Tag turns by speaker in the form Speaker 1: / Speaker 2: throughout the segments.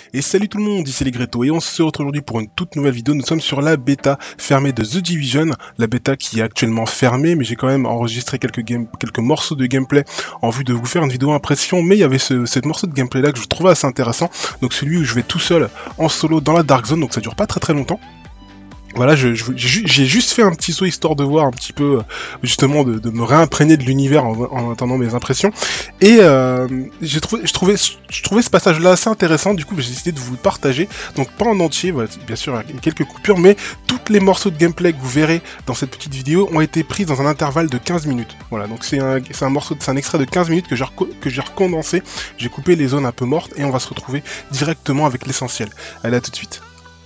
Speaker 1: Et salut tout le monde, ici les Gréto et on se retrouve aujourd'hui pour une toute nouvelle vidéo. Nous sommes sur la bêta fermée de The Division, la bêta qui est actuellement fermée, mais j'ai quand même enregistré quelques morceaux de gameplay en vue de vous faire une vidéo impression, mais il y avait ce morceau de gameplay là que je trouvais assez intéressant, donc celui où je vais tout seul en solo dans la Dark Zone, donc ça dure pas très longtemps. Voilà, j'ai juste fait un petit saut histoire de voir un petit peu, justement, de me réimprégner de l'univers en attendant mes impressions. Et je trouvais ce passage-là assez intéressant, du coup j'ai décidé de vous le partager. Donc pas en entier, voilà, bien sûr il y a quelques coupures, mais tous les morceaux de gameplay que vous verrez dans cette petite vidéo ont été pris dans un intervalle de 15 minutes. Voilà, donc c'est un extrait de 15 minutes que j'ai recondensé, j'ai coupé les zones un peu mortes, et on va se retrouver directement avec l'essentiel. Allez, à tout de suite.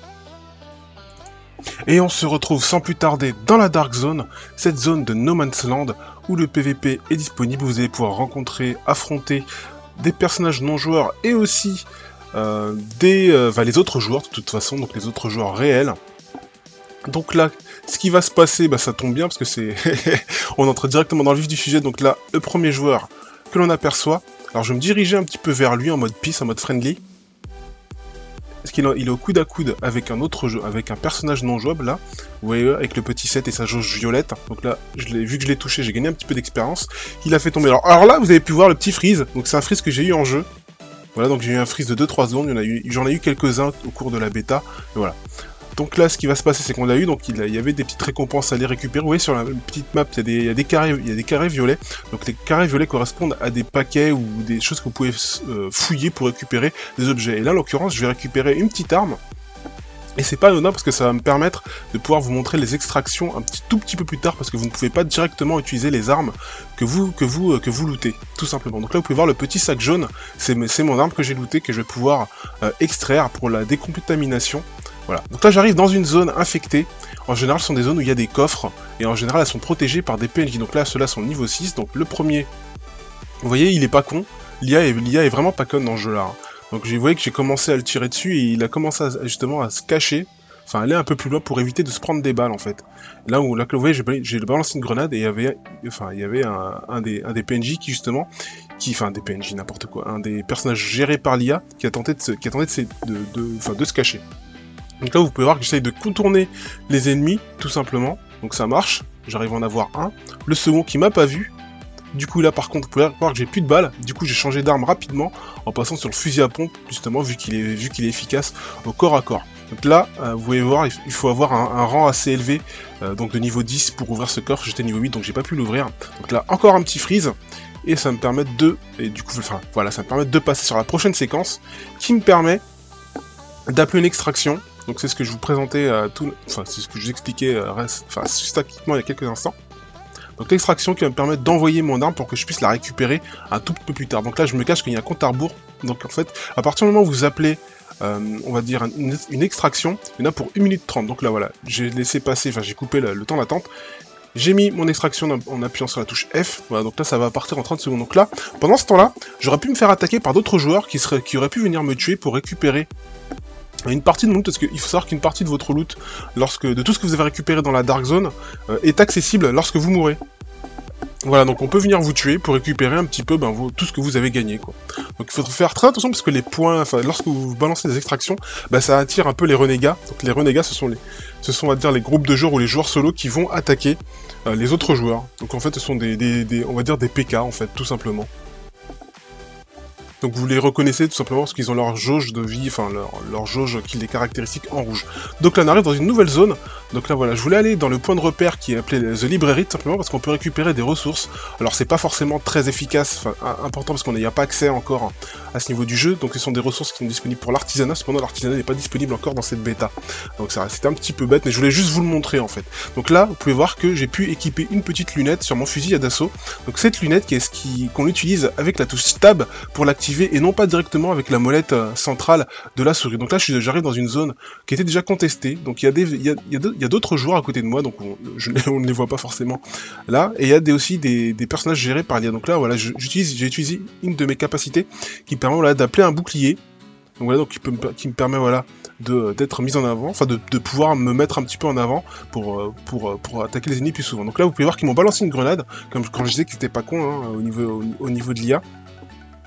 Speaker 1: Et on se retrouve sans plus tarder dans la Dark Zone, cette zone de No Man's Land où le PVP est disponible. Vous allez pouvoir rencontrer, affronter des personnages non joueurs et aussi les autres joueurs de toute façon, donc les autres joueurs réels. Donc là, ce qui va se passer, ça tombe bien parce que c'est on entre directement dans le vif du sujet. Donc là, le premier joueur que l'on aperçoit, alors je vais me diriger un petit peu vers lui en mode peace, en mode friendly. Parce qu'il est au coude à coude avec un autre jeu, avec un personnage non jouable là, vous voyez, avec le petit set et sa jauge violette. Donc là, vu que je l'ai touché, j'ai gagné un petit peu d'expérience. Il a fait tomber. Alors là, vous avez pu voir le petit freeze. Donc c'est un freeze que j'ai eu en jeu. Voilà, donc j'ai eu un freeze de 2-3 secondes. J'en ai eu quelques-uns au cours de la bêta. Et voilà. Donc là, ce qui va se passer, c'est qu'on l'a eu, donc il y avait des petites récompenses à aller récupérer. Vous voyez, sur la petite map, il y a des carrés violets. Donc les carrés violets correspondent à des paquets ou des choses que vous pouvez fouiller pour récupérer des objets. Et là, en l'occurrence, je vais récupérer une petite arme. Et c'est pas anodin parce que ça va me permettre de pouvoir vous montrer les extractions tout petit peu plus tard, parce que vous ne pouvez pas directement utiliser les armes que vous lootez, tout simplement. Donc là, vous pouvez voir le petit sac jaune, c'est mon arme que j'ai looté, que je vais pouvoir extraire pour la décontamination. Voilà, donc là j'arrive dans une zone infectée. En général ce sont des zones où il y a des coffres, et en général elles sont protégées par des PNJ. Donc là ceux-là sont niveau 6, donc le premier, vous voyez il est pas con, l'IA est vraiment pas conne dans ce jeu là. Donc vous voyez que j'ai commencé à le tirer dessus, et il a commencé justement à se cacher, enfin aller un peu plus loin pour éviter de se prendre des balles en fait. Là vous voyez j'ai balancé une grenade, et il y avait un des PNJ qui justement, enfin des PNJ n'importe quoi, un des personnages gérés par l'IA qui a tenté de se cacher. Donc là vous pouvez voir que j'essaye de contourner les ennemis, tout simplement. Donc ça marche, j'arrive à en avoir un. Le second qui m'a pas vu. Du coup là par contre vous pouvez voir que j'ai plus de balles. Du coup j'ai changé d'arme rapidement en passant sur le fusil à pompe, justement vu qu'il est efficace au corps à corps. Donc là vous pouvez voir, il faut avoir un rang assez élevé, donc de niveau 10 pour ouvrir ce coffre. J'étais niveau 8 donc j'ai pas pu l'ouvrir. Donc là encore un petit freeze. Et ça me permet ça me permet de passer sur la prochaine séquence qui me permet d'appeler une extraction. Donc c'est ce que je vous présentais, c'est ce que je vous expliquais statiquement il y a quelques instants. Donc l'extraction qui va me permettre d'envoyer mon arme pour que je puisse la récupérer un tout petit peu plus tard. Donc là je me cache qu'il y a un compte à rebours. Donc en fait, à partir du moment où vous appelez, on va dire une extraction, il y en a pour 1 minute 30. Donc là voilà, j'ai laissé passer, j'ai coupé le temps d'attente. J'ai mis mon extraction en appuyant sur la touche F, voilà, donc là ça va partir en 30 secondes. Donc là, pendant ce temps-là, j'aurais pu me faire attaquer par d'autres joueurs qui auraient pu venir me tuer pour récupérer une partie de mon loot, parce qu'il faut savoir qu'une partie de votre loot, de tout ce que vous avez récupéré dans la Dark Zone, est accessible lorsque vous mourrez. Voilà, donc on peut venir vous tuer pour récupérer un petit peu tout ce que vous avez gagné, quoi. Donc il faut faire très attention parce que les points, lorsque vous balancez des extractions, ça attire un peu les renégats. Donc les renégats, ce sont on va dire les groupes de joueurs ou les joueurs solo qui vont attaquer les autres joueurs. Donc en fait ce sont on va dire des PK en fait, tout simplement. Donc vous les reconnaissez tout simplement parce qu'ils ont leur jauge de vie, leur jauge qui les caractéristiques en rouge. Donc là on arrive dans une nouvelle zone. Donc là voilà, je voulais aller dans le point de repère qui est appelé The Library, tout simplement parce qu'on peut récupérer des ressources. Alors c'est pas forcément très efficace, important parce qu'on n'y a pas accès encore à ce niveau du jeu. Donc ce sont des ressources qui sont disponibles pour l'artisanat, cependant l'artisanat n'est pas disponible encore dans cette bêta. Donc c'était un petit peu bête, mais je voulais juste vous le montrer en fait. Donc là vous pouvez voir que j'ai pu équiper une petite lunette sur mon fusil à d'assaut. Donc cette lunette qu'on utilise avec la touche Tab pour l'activer, et non pas directement avec la molette centrale de la souris. Donc là j'arrive dans une zone qui était déjà contestée, donc il y a d'autres joueurs à côté de moi, donc on ne les voit pas forcément là, et il y a aussi des personnages gérés par l'IA. Donc là voilà, j'ai utilisé une de mes capacités qui permet d'appeler un bouclier. Donc voilà, qui me permet d'être mis en avant, de pouvoir me mettre un petit peu en avant pour attaquer les ennemis plus souvent. Donc là vous pouvez voir qu'ils m'ont balancé une grenade, comme quand je disais que c'était pas con, hein, au niveau de l'IA.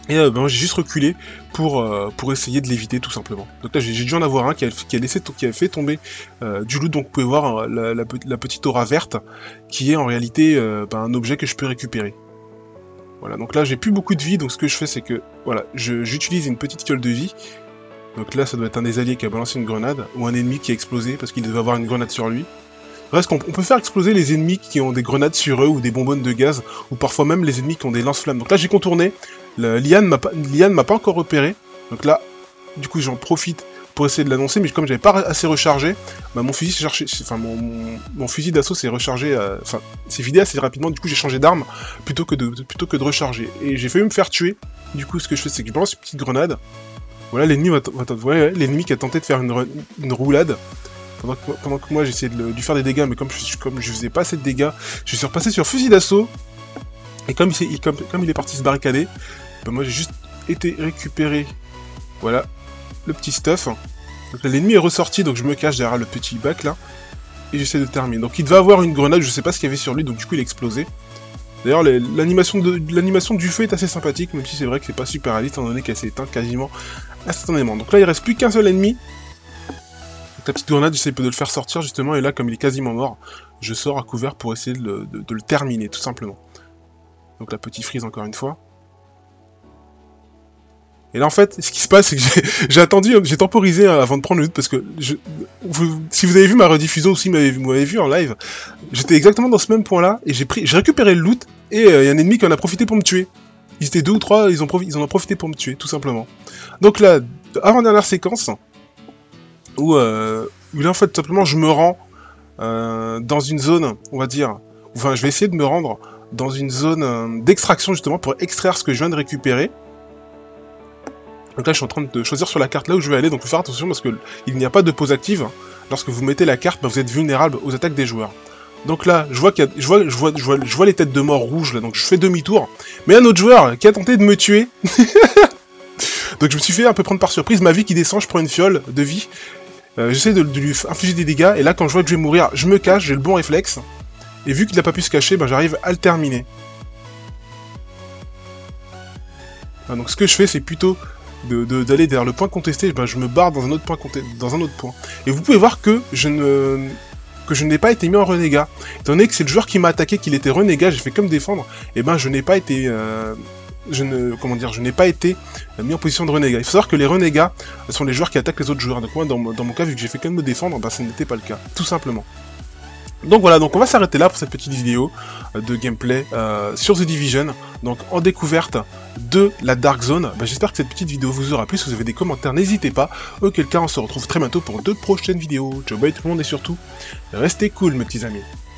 Speaker 1: Et moi j'ai juste reculé pour essayer de l'éviter tout simplement. Donc là j'ai dû en avoir un qui a fait tomber du loot, donc vous pouvez voir la petite aura verte qui est en réalité un objet que je peux récupérer. Voilà, donc là j'ai plus beaucoup de vie, donc ce que je fais c'est que voilà, j'utilise une petite fiole de vie. Donc là ça doit être un des alliés qui a balancé une grenade, ou un ennemi qui a explosé parce qu'il devait avoir une grenade sur lui. Reste qu'on peut faire exploser les ennemis qui ont des grenades sur eux ou des bonbonnes de gaz, ou parfois même les ennemis qui ont des lance-flammes. Donc là j'ai contourné, Liane m'a pas encore repéré, donc là du coup j'en profite pour essayer de l'annoncer, mais comme j'avais pas assez rechargé, bah, mon fusil mon fusil d'assaut s'est rechargé, s'est vidé assez rapidement, du coup j'ai changé d'arme plutôt que de recharger. Et j'ai failli me faire tuer, du coup ce que je fais c'est que je balance une petite grenade, voilà l'ennemi qui a tenté de faire une roulade, pendant que moi j'essayais de lui faire des dégâts, mais comme je faisais pas assez de dégâts, je suis repassé sur fusil d'assaut, et comme il est parti se barricader, bah, moi j'ai juste été récupérer, voilà, le petit stuff. Donc l'ennemi est ressorti, donc je me cache derrière le petit bac là, et j'essaie de terminer. Donc il devait avoir une grenade, je sais pas ce qu'il y avait sur lui, donc du coup il a explosé. D'ailleurs l'animation du feu est assez sympathique, même si c'est vrai que c'est pas super réaliste, étant donné qu'elle s'est éteinte quasiment instantanément. Donc là il reste plus qu'un seul ennemi. Donc la petite grenade, j'essaie de le faire sortir justement, et là comme il est quasiment mort, je sors à couvert pour essayer de le terminer, tout simplement. Donc la petite freeze encore une fois. Et là en fait, ce qui se passe, c'est que j'ai temporisé avant de prendre le loot, parce que si vous avez vu ma rediffusion, ou si vous m'avez vu en live, j'étais exactement dans ce même point là, et j'ai récupéré le loot, et il y a un ennemi qui en a profité pour me tuer. Ils étaient 2 ou 3, ils en ont profité pour me tuer, tout simplement. Donc là, avant-dernière séquence, où là en fait, tout simplement, je me rends dans une zone, on va dire, enfin je vais essayer de me rendre dans une zone d'extraction justement, pour extraire ce que je viens de récupérer. Donc là je suis en train de choisir sur la carte là où je vais aller, donc il faut faire attention parce que il n'y a pas de pause active. Lorsque vous mettez la carte, bah, vous êtes vulnérable aux attaques des joueurs. Donc là, je vois les têtes de mort rouges là, donc je fais demi-tour. Mais un autre joueur qui a tenté de me tuer. Donc je me suis fait un peu prendre par surprise, ma vie qui descend, je prends une fiole de vie. J'essaie de lui infliger des dégâts, et là quand je vois que je vais mourir, je me cache, j'ai le bon réflexe. Et vu qu'il n'a pas pu se cacher, bah, j'arrive à le terminer. Donc ce que je fais, c'est plutôt d'aller vers le point contesté, ben, je me barre dans un autre point. Et vous pouvez voir que je n'ai pas été mis en renégat. Étant donné que c'est le joueur qui m'a attaqué, qu'il était renégat, j'ai fait comme défendre, et ben je n'ai pas été... je n'ai pas été mis en position de renégat. Il faut savoir que les renégats sont les joueurs qui attaquent les autres joueurs. Donc moi, dans mon cas, vu que j'ai fait comme me défendre, ben, ça n'était pas le cas, tout simplement. Donc voilà, donc on va s'arrêter là pour cette petite vidéo de gameplay sur The Division, donc en découverte de la Dark Zone. Bah, j'espère que cette petite vidéo vous aura plu. Si vous avez des commentaires, n'hésitez pas. Auquel cas, on se retrouve très bientôt pour 2 prochaines vidéos. Ciao, bye tout le monde, et surtout, restez cool mes petits amis.